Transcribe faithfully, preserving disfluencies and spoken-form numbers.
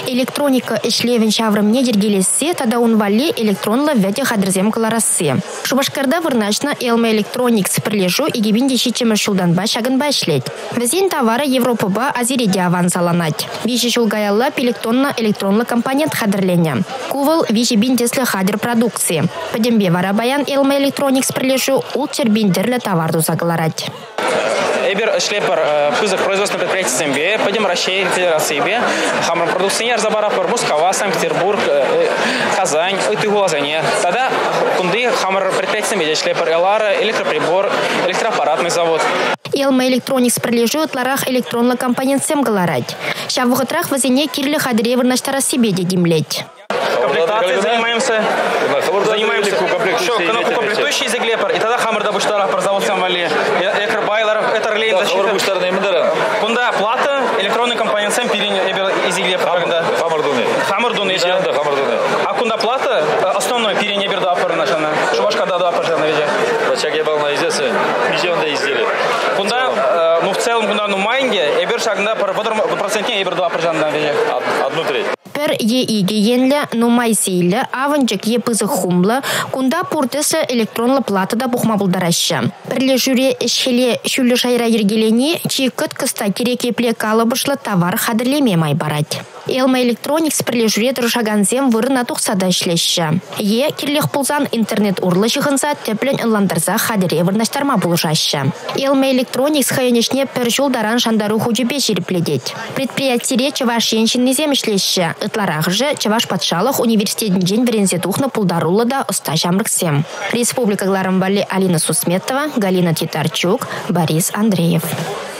Электроника ишлевен шаврым недергелесе, тада он вали электронла вяде хадрзем кларасы. Шубашкарда вырначна Elma Electronics прилежу и гибинде щичемер шулдан башагын башлет. Везен товары Европаба азиреде авансаланать. Виши шулгаялла пелектонна электронла компонент хадрления. Кувал виши бинтесле хадр продукции. Подембе варабаян Elma Electronics прилежу улчер биндерле товарду загларать. Эбер шлепер пызык производственного предприятия СМБ, пойдем Россия, Федерации Б, хамр продукционер Забарапор, Москва, Санкт-Петербург, Казань, Итыгулазане. Тогда кунды хамр предприятия СМБ, шлепер Элара, электроприбор, электроаппаратный завод. Elma Electronics прилежит ларах электронный компонент семгаларать. Шавугатрах возене Кирилля Хадревер наштара себе дедимлеть. Комплектацией занимаемся. Занимаемся комплектующий из Эглепар. И тогда хамр да буштара завод Самвали. Экробайлер, это релейн защита. Кунда плата, электронный компонент сам пирин из Эглепар. Хамардуны. А кунда плата, основной пирин Эберда апарнашана. Шубашка да да апарнашана ведя. Зачем я был на изделии? Где он да изделие? Кунда, ну в целом кунда ну майнге, Эбер шагна пар процентнее Эберда апарнашана ведя. Одну треть. Пер е игиенля, но майсейля, аванчик е пызы хумла, кунда пуртеса электронла плата да бухмабылдараща. Перле жюре шеле шүлі шайра ергелени, чи кыт кыста кереке пле калыбышла товар хадырлеме май барать. Elma Electronics перле жюре тұршаганзем вырына тұқсада ішлеші. Е керлех пулзан интернет урлы шығынса теплен ыландырза хадыре вырнаштарма бұлжаща. Elma Electronics хайынешне пер жолдаран шандару хучепе жерепледет. Предприятие чаваш еншінне земішлеші. Ытларах же Чаваш Патшалых университетин день верензетухна пулдарулла да уста жамрыксем. Республика Гларамбали Алина Сусметова, Галина Титарчук, Борис Андреев.